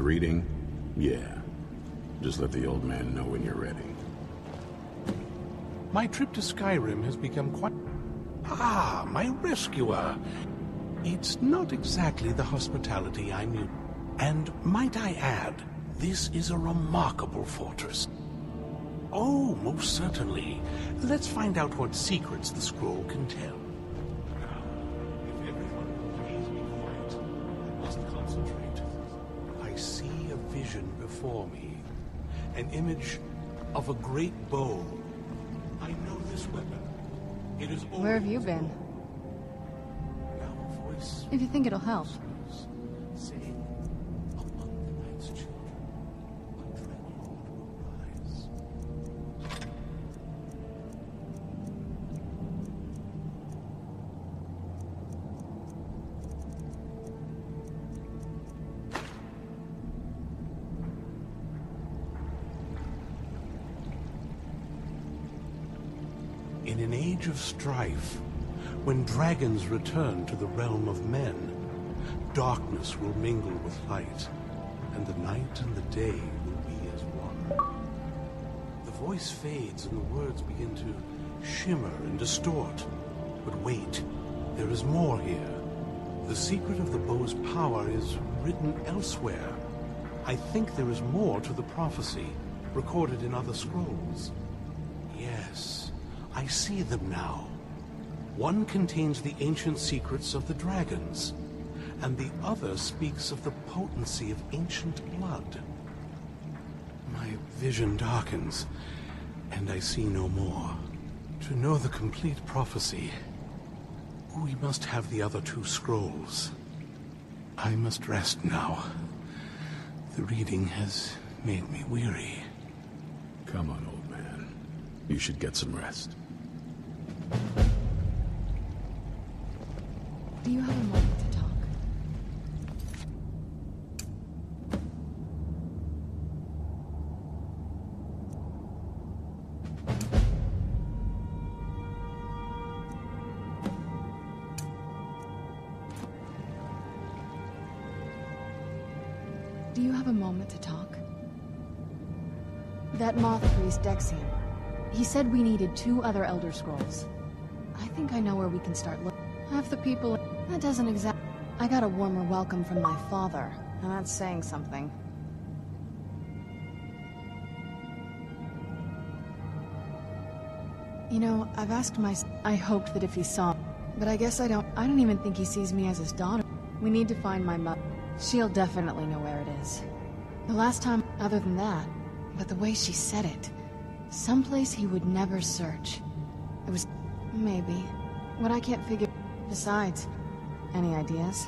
reading? Yeah. Just let the old man know when you're ready. My trip to Skyrim has become quite... Ah, my rescuer! It's not exactly the hospitality I'm used to. And might I add, this is a remarkable fortress. Oh, most certainly. Let's find out what secrets the scroll can tell. If everyone will please be quiet, I must concentrate. I see a vision before me. An image of a great bow. I know this weapon. It is Where have you been? Now a voice. If you think it'll help. Saying, among the night's children, a Dawngaurd will rise. In an age of strife, when dragons return to the realm of men, darkness will mingle with light, and the night and the day will be as one. The voice fades and the words begin to shimmer and distort. But wait, there is more here. The secret of the bow's power is written elsewhere. I think there is more to the prophecy, recorded in other scrolls. Yes, I see them now. One contains the ancient secrets of the dragons, and the other speaks of the potency of ancient blood. My vision darkens, and I see no more. To know the complete prophecy, we must have the other two scrolls. I must rest now. The reading has made me weary. Come on, old man. You should get some rest. Do you have a moment to talk? Do you have a moment to talk? That moth priest Dexian. He said we needed 2 other Elder Scrolls. I think I know where we can start looking. Half the people... That doesn't exact... I got a warmer welcome from my father, and that's saying something. You know, I've asked I hoped that if he saw... But I guess I don't even think he sees me as his daughter. We need to find my mother. She'll definitely know where it is. The last time, other than that, but the way she said it... Someplace he would never search. It was... maybe. What I can't figure... Besides, any ideas?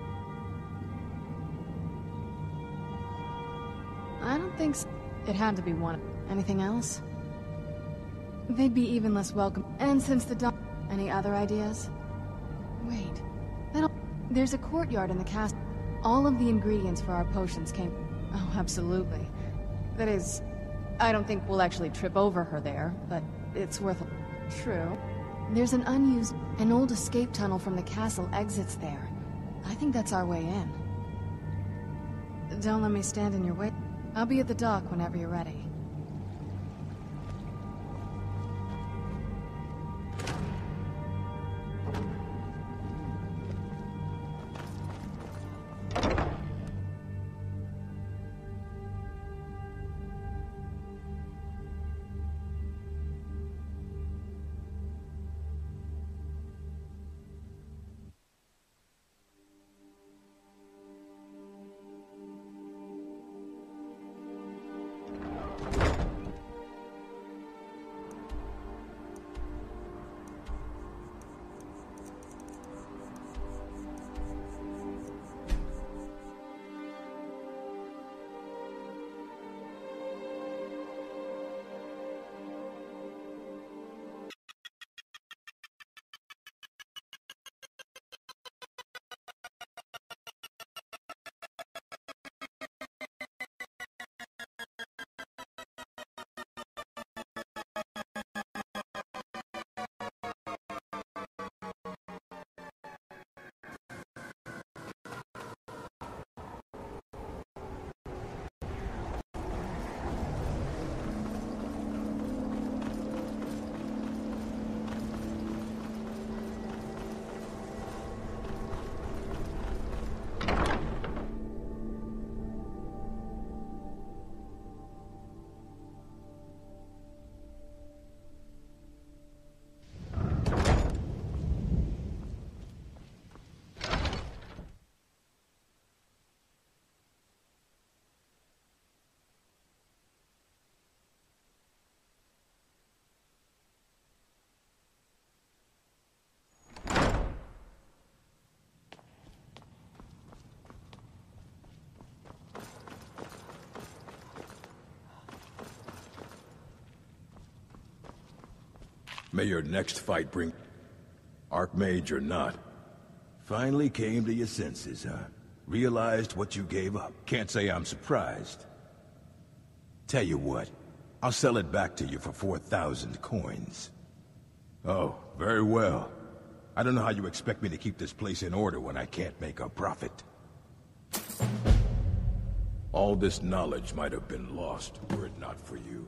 I don't think so. It had to be one. Anything else? They'd be even less welcome. And since the dawn... Any other ideas? Wait. There's a courtyard in the castle. All of the ingredients for our potions came... Oh, absolutely. That is... I don't think we'll actually trip over her there, but it's worth it. True. There's an old escape tunnel from the castle exits there. I think that's our way in. Don't let me stand in your way. I'll be at the dock whenever you're ready. May your next fight bring... Archmage or not. Finally came to your senses, huh? Realized what you gave up. Can't say I'm surprised. Tell you what, I'll sell it back to you for 4,000 coins. Oh, very well. I don't know how you expect me to keep this place in order when I can't make a profit. All this knowledge might have been lost were it not for you.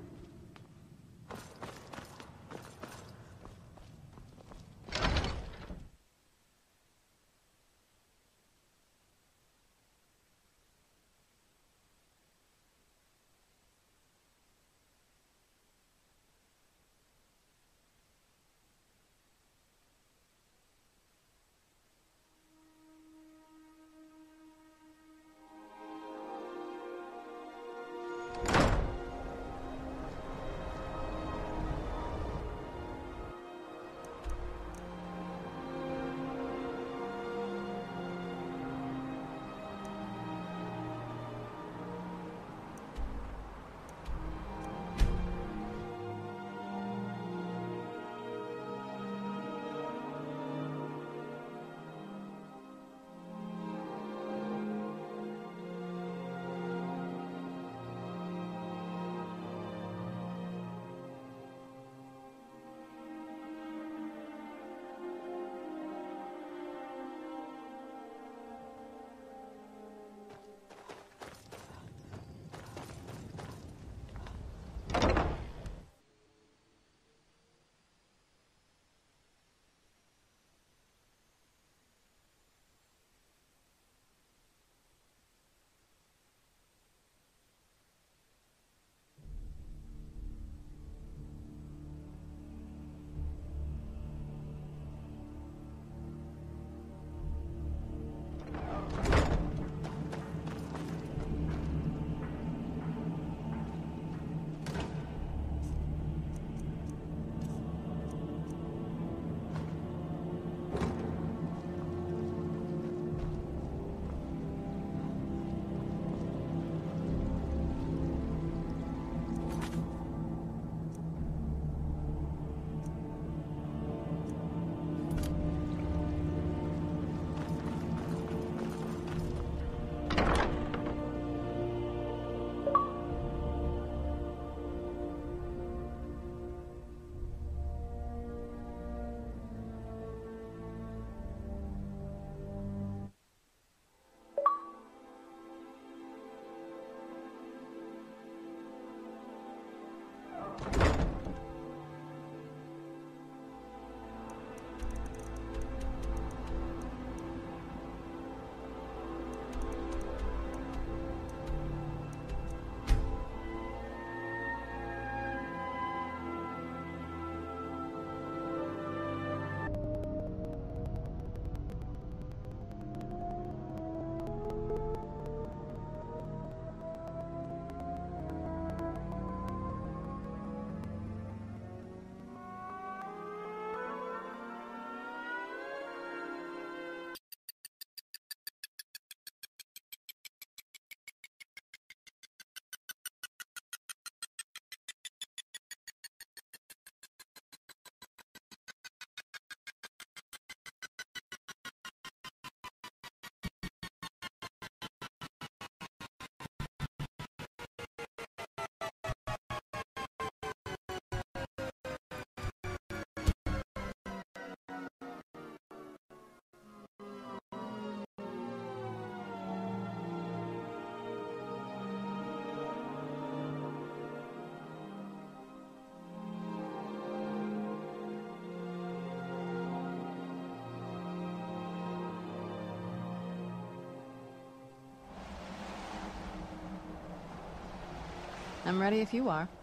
I'm ready if you are.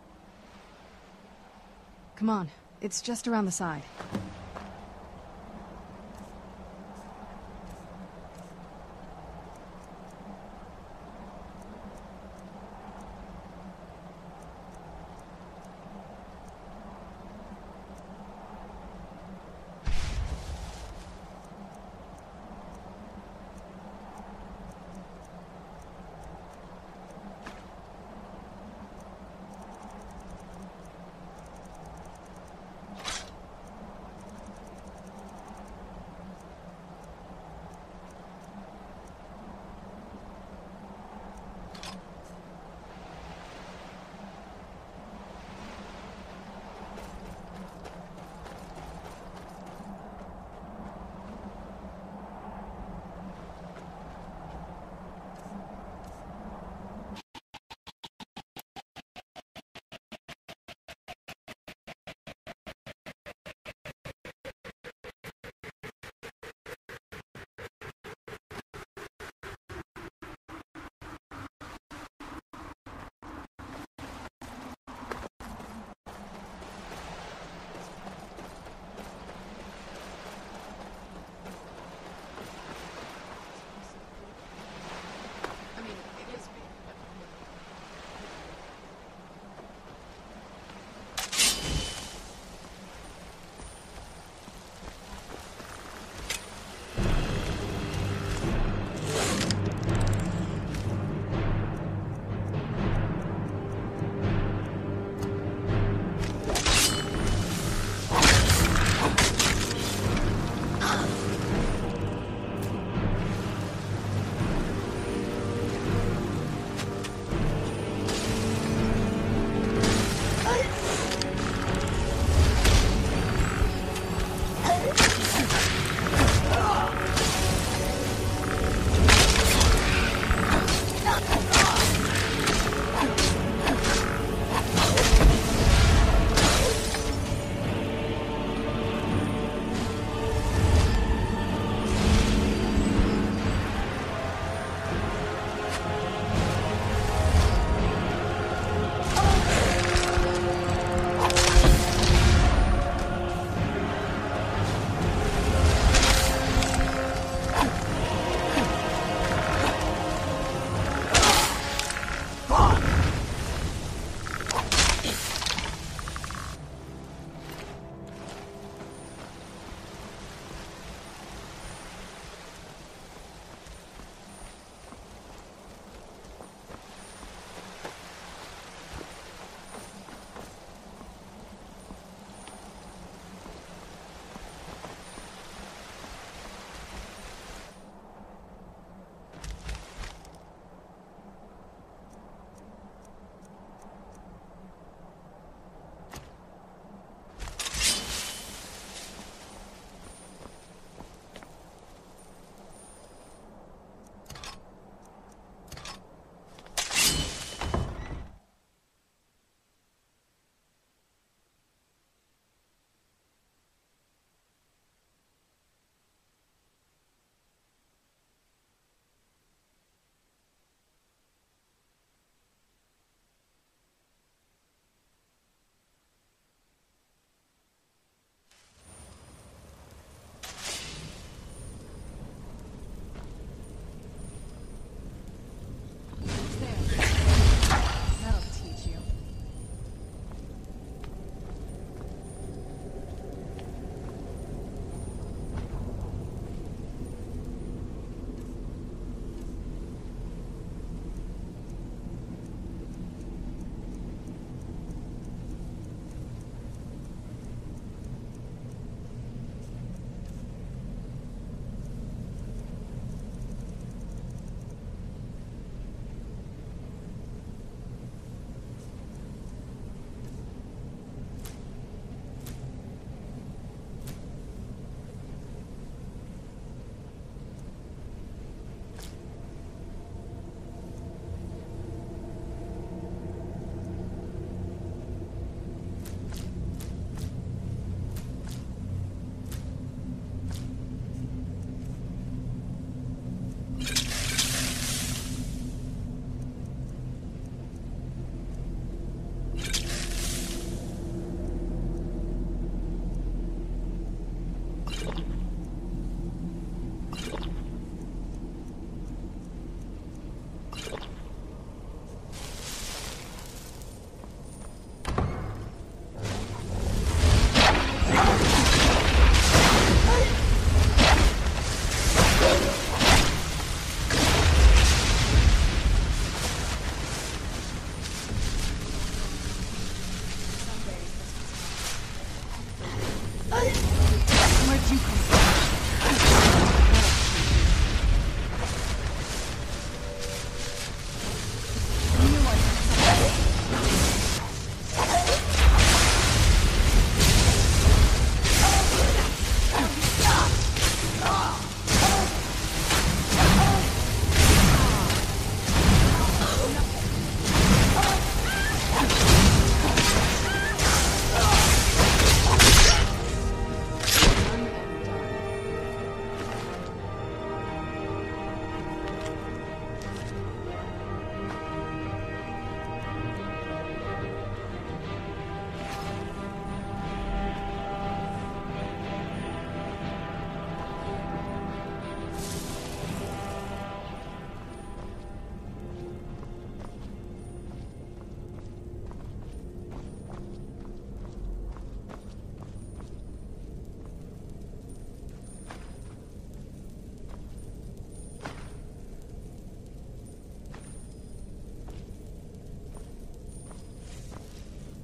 Come on, it's just around the side.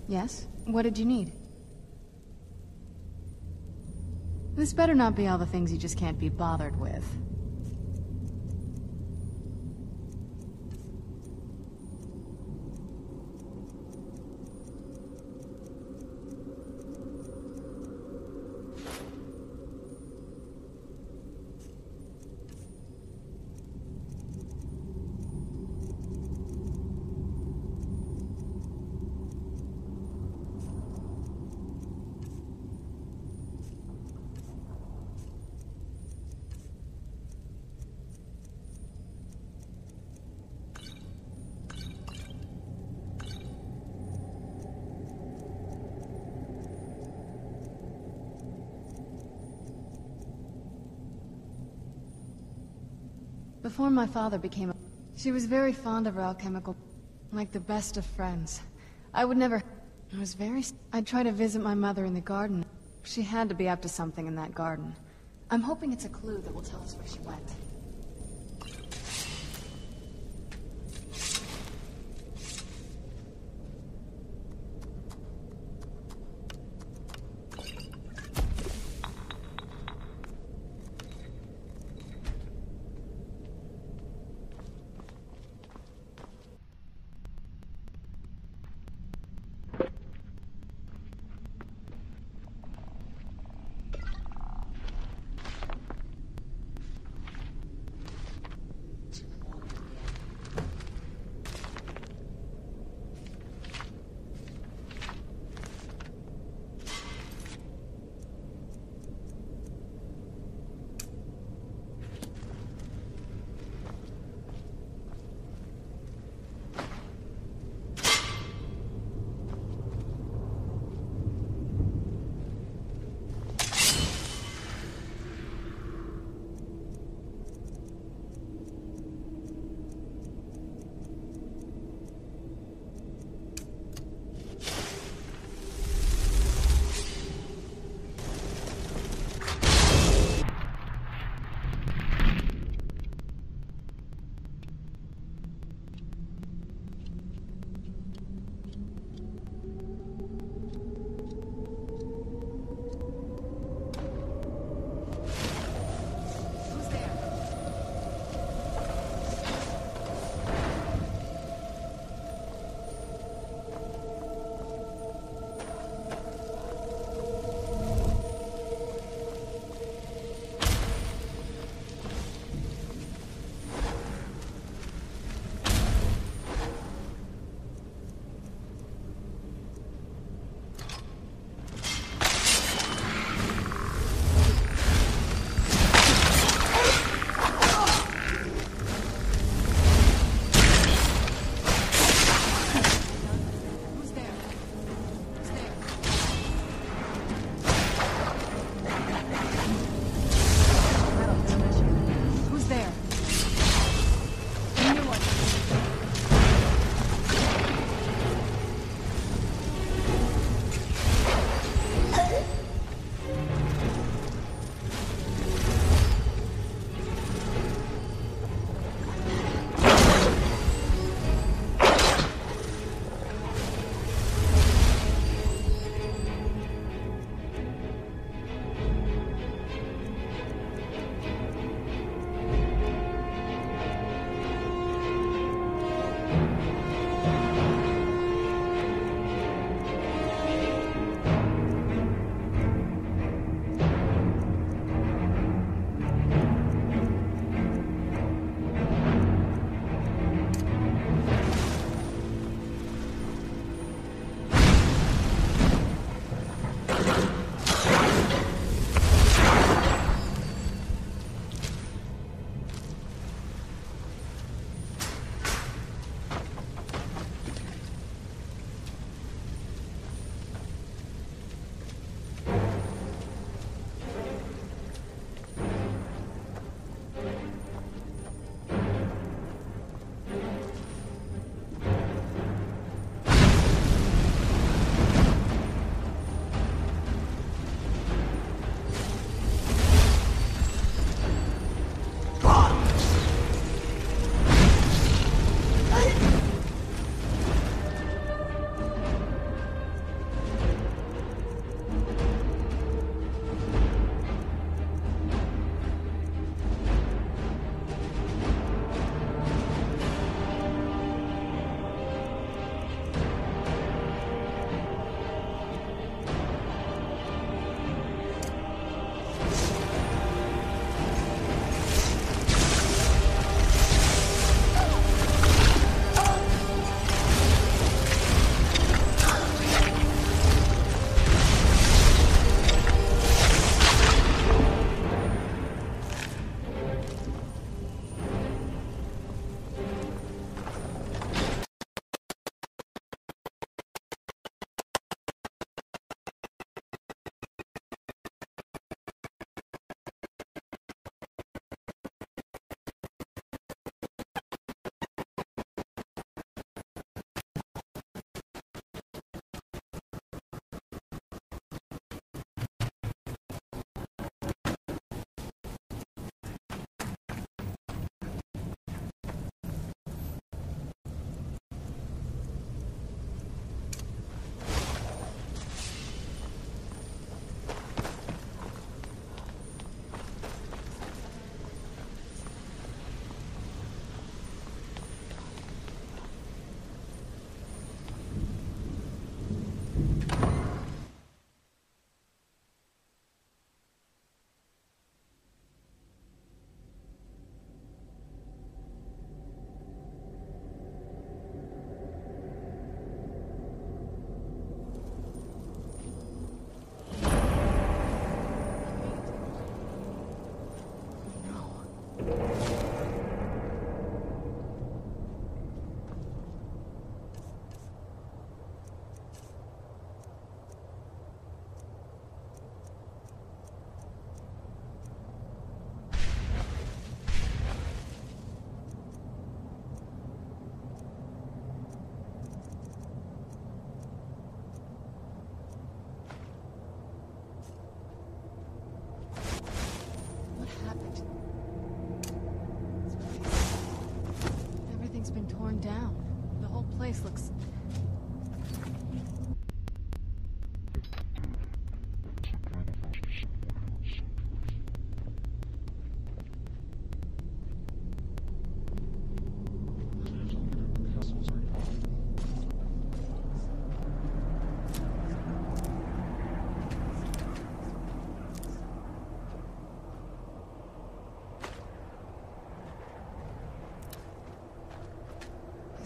Yes? What did you need? This better not be all the things you just can't be bothered with. Before my father became a... She was very fond of her alchemical... like the best of friends. I would never... I was very... I'd try to visit my mother in the garden. She had to be up to something in that garden. I'm hoping it's a clue that will tell us where she went.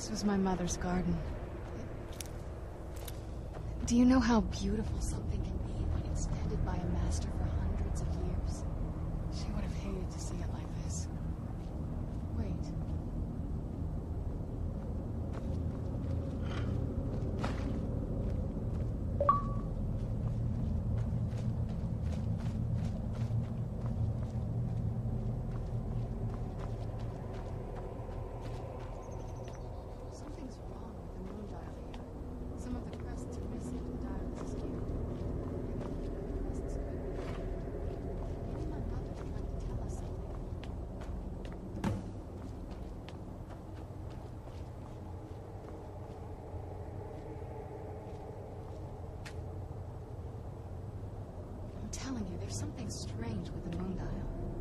This was my mother's garden. Do you know how beautiful something can be when it's tended by a master for hundreds of years? She would have hated to see it like this. Wait. Something's wrong with the moon dial here. Some of the crests are missing. The dial is askew. Crests could be. Maybe my mother tried to tell us something. I'm telling you, there's something strange with the moon dial.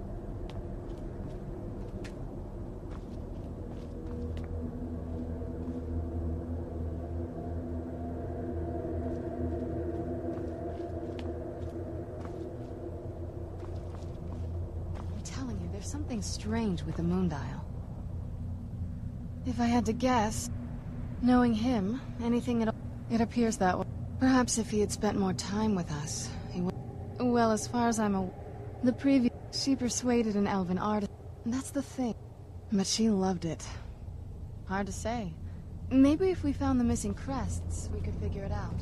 There's something strange with the moon dial. If I had to guess, knowing him, anything at all, it appears that way. Perhaps if he had spent more time with us, he would... Well, as far as I'm aware, the previous... She persuaded an elven artist. That's the thing. But she loved it. Hard to say. Maybe if we found the missing crests, we could figure it out.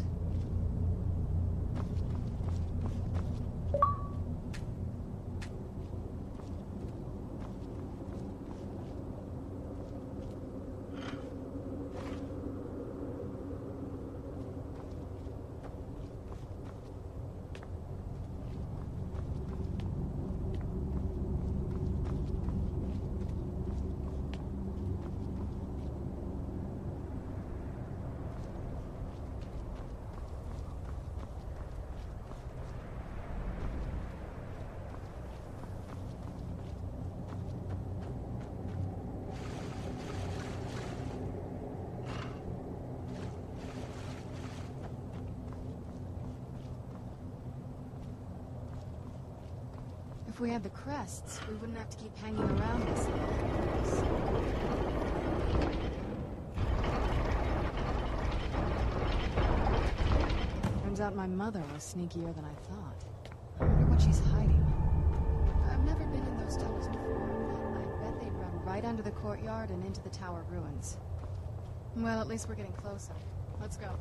If we had the crests, we wouldn't have to keep hanging around this place. Turns out my mother was sneakier than I thought. I wonder what she's hiding. I've never been in those tunnels before, but I bet they run right under the courtyard and into the tower ruins. Well, at least we're getting closer. Let's go.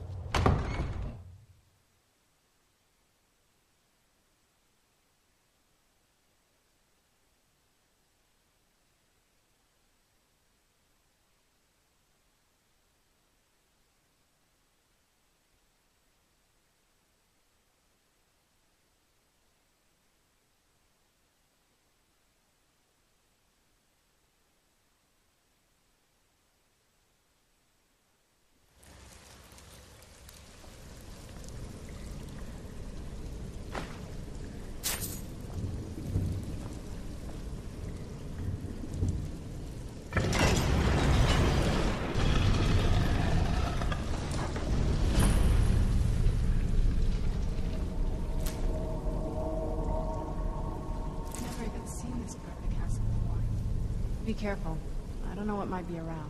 Be careful. I don't know what might be around.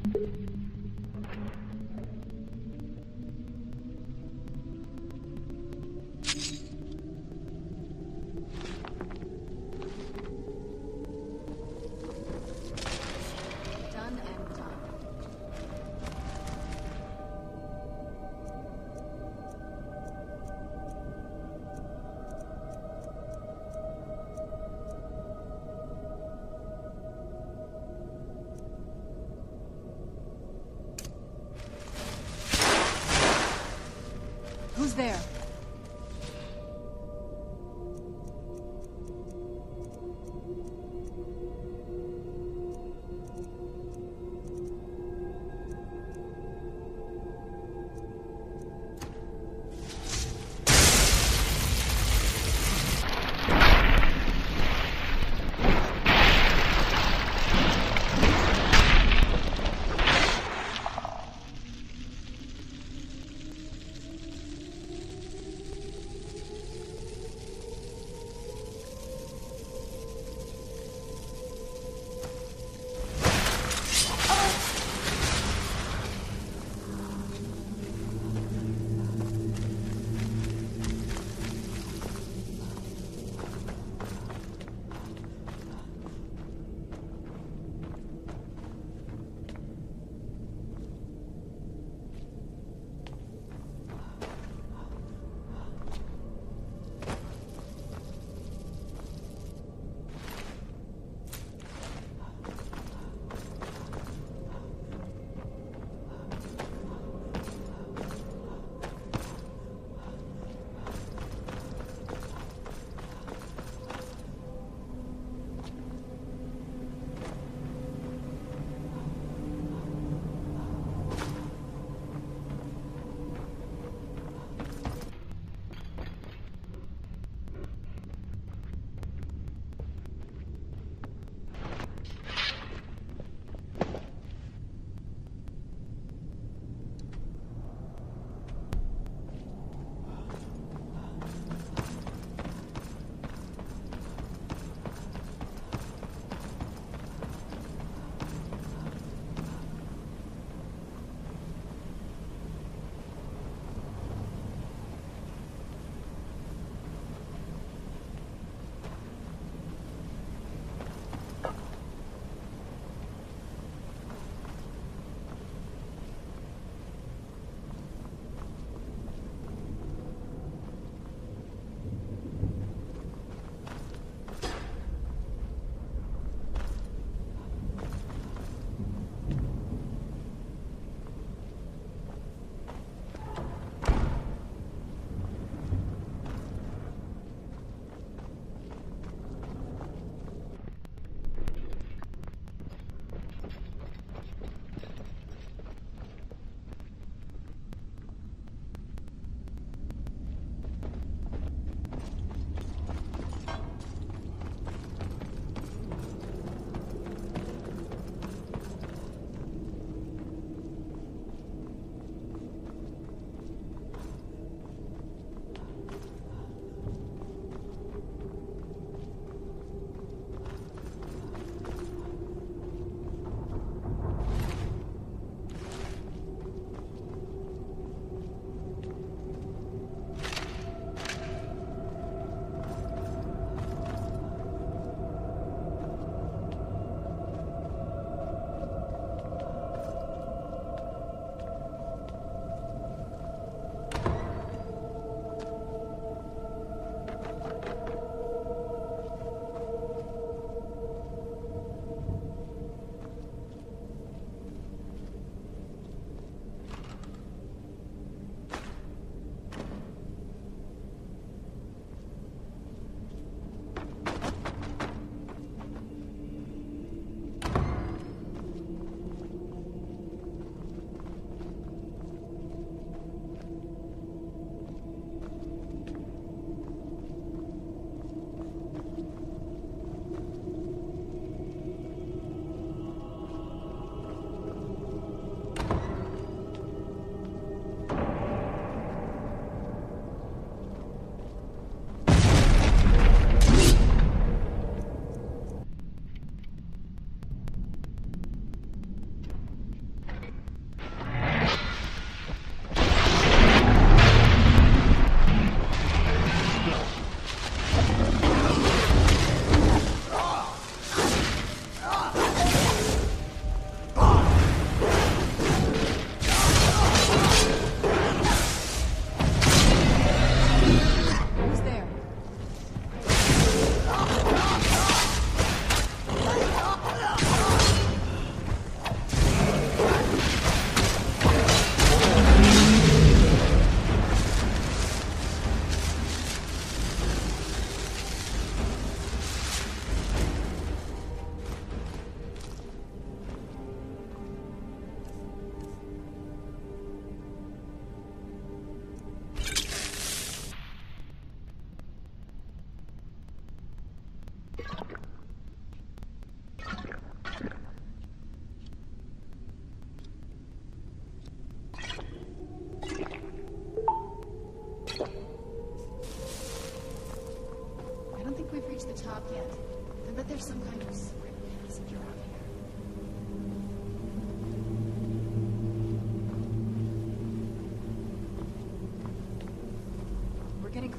Done and done. Who's there?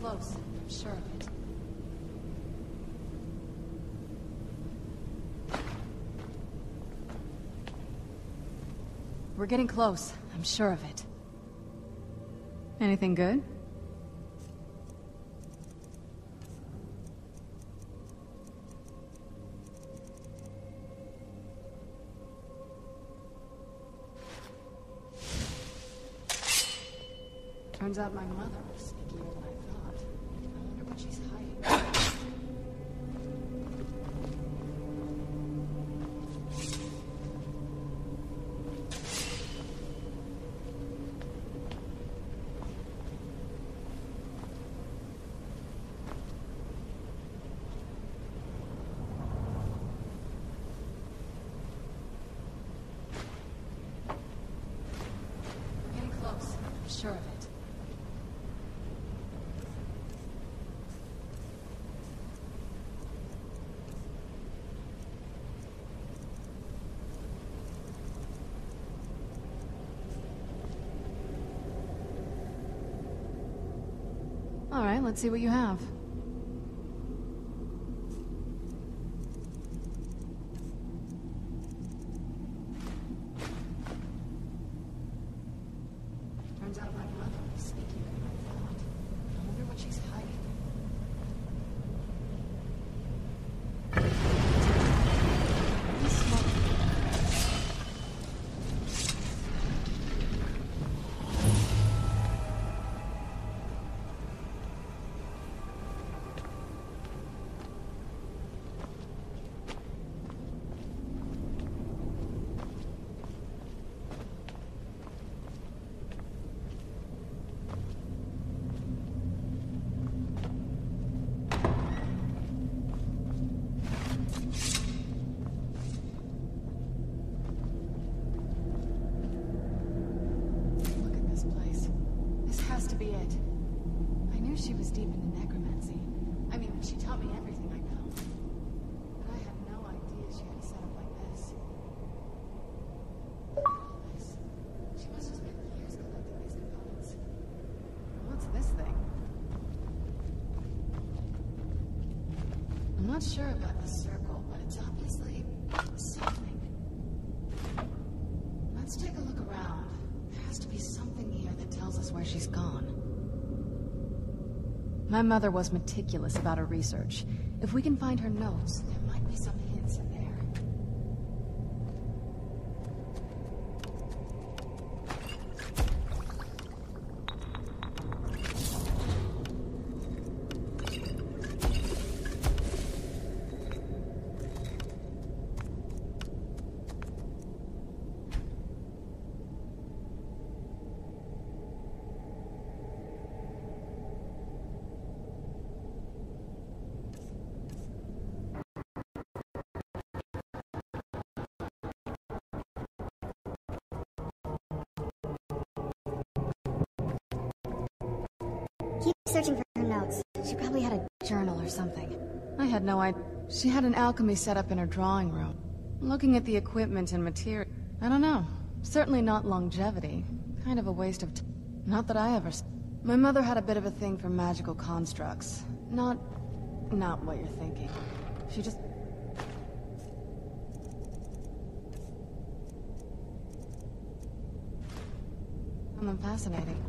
close. I'm sure of it. We're getting close. I'm sure of it. Anything good? Turns out my mother was sneakier than I thought. I wonder what she's hiding. We're getting close. I'm sure of it. All right, let's see what you have. Turns out my mother was sneakier than I thought. I wonder what she's hiding. He's smoking. Look at this place. This has to be it. I knew she was deep into necromancy. I mean, she taught me everything I know. But I had no idea she had a setup like this. Look at all this. She must have spent years collecting these components. What's this thing? I'm not sure about the circle, but it's obviously something. Let's take a look around. There has to be something here that tells us where she's gone. My mother was meticulous about her research. If we can find her notes, there might be some hints in there. Keep searching for her notes. She probably had a journal or something. I had no idea. She had an alchemy set up in her drawing room. Looking at the equipment and material, I don't know. Certainly not longevity. Kind of a waste of not that I ever My mother had a bit of a thing for magical constructs. Not what you're thinking. She just... found them fascinating.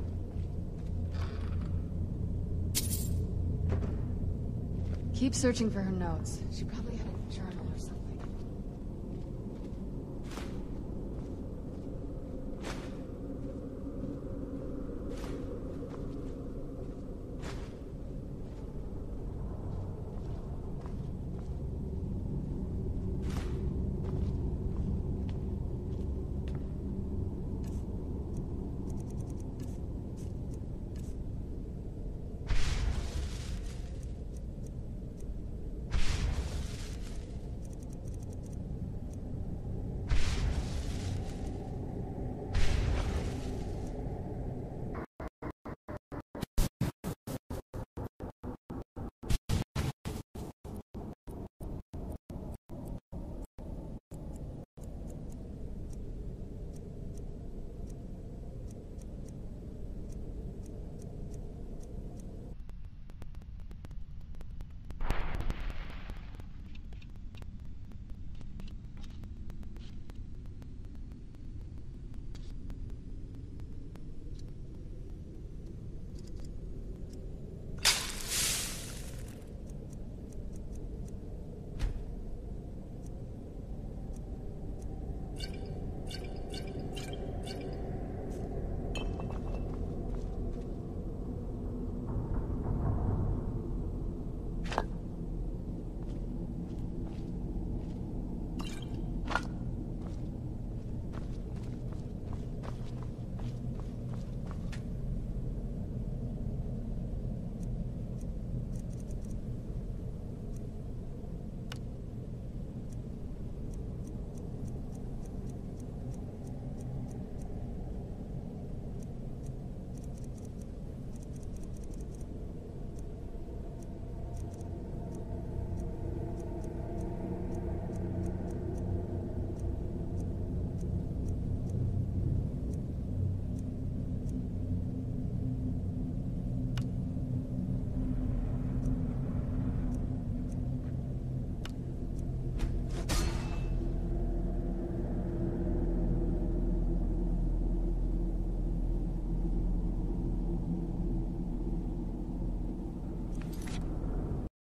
Keep searching for her notes. She probably had a journal or something.